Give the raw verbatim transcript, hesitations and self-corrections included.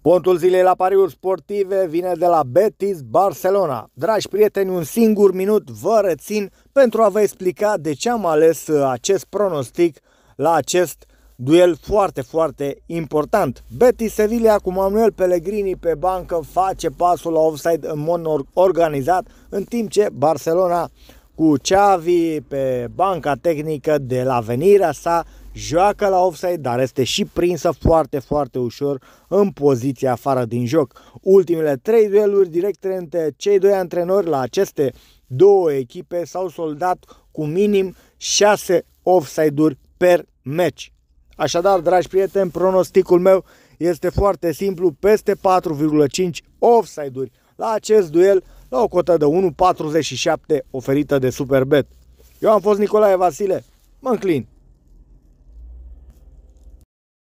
Pontul zilei la pariuri sportive vine de la Betis Barcelona. Dragi prieteni, un singur minut vă rețin pentru a vă explica de ce am ales acest pronostic la acest duel foarte, foarte important. Betis Sevilla cu Manuel Pellegrini pe bancă face pasul la offside în mod organizat, în timp ce Barcelona cu Xavi pe banca tehnică de la venirea sa joacă la offside, dar este și prinsă foarte, foarte ușor în poziția afară din joc. Ultimele trei dueluri directe între cei doi antrenori la aceste două echipe s-au soldat cu minim șase offside-uri per meci. Așadar, dragi prieteni, pronosticul meu este foarte simplu, peste patru virgulă cinci offside-uri la acest duel, la o cotă de unu virgulă patruzeci și șapte oferită de Superbet. Eu am fost Nicolae Vasile, mă înclin.